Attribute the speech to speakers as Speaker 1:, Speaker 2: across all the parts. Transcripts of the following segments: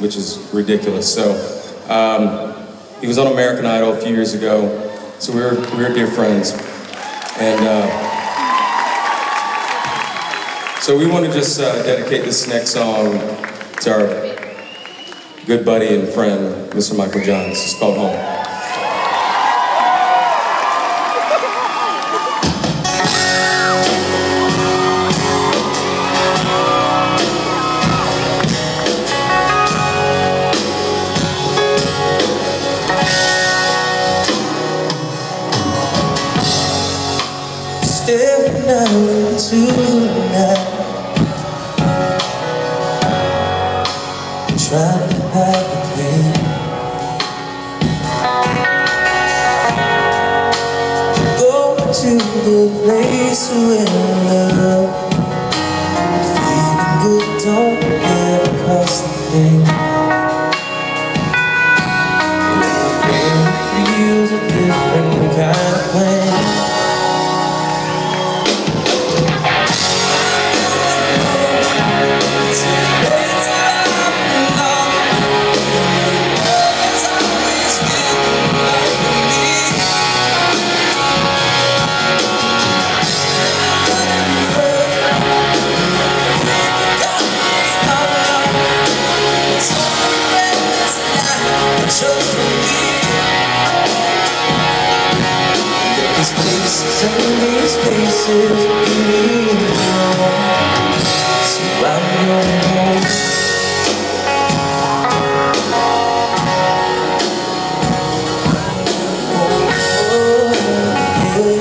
Speaker 1: which is ridiculous. So he was on American Idol a few years ago, so we were dear friends, and so we want to just dedicate this next song to our good buddy and friend, Mr. Michael John. This is called Home.
Speaker 2: Staring out into the night, trying to hide the pain. Go to the place where love, feeling good don't ever cost a thing. Where it feels a different kind of pain. These places and these places lead me home, so I'm going home. Oh,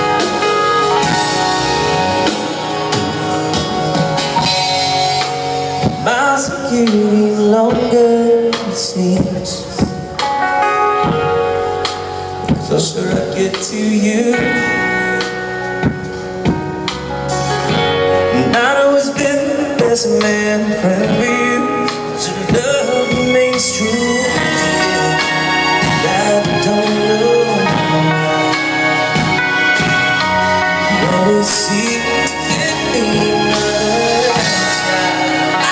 Speaker 2: yeah. Miles are getting longer, it seems. The closer I get to you, not always been the best man, friend for you, but your love remains true. And I don't know, you always seem to give me another try.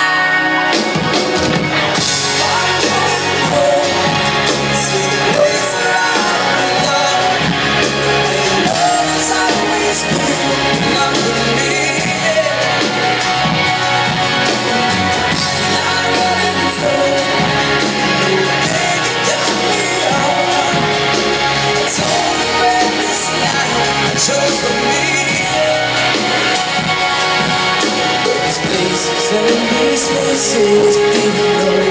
Speaker 2: And these places, even though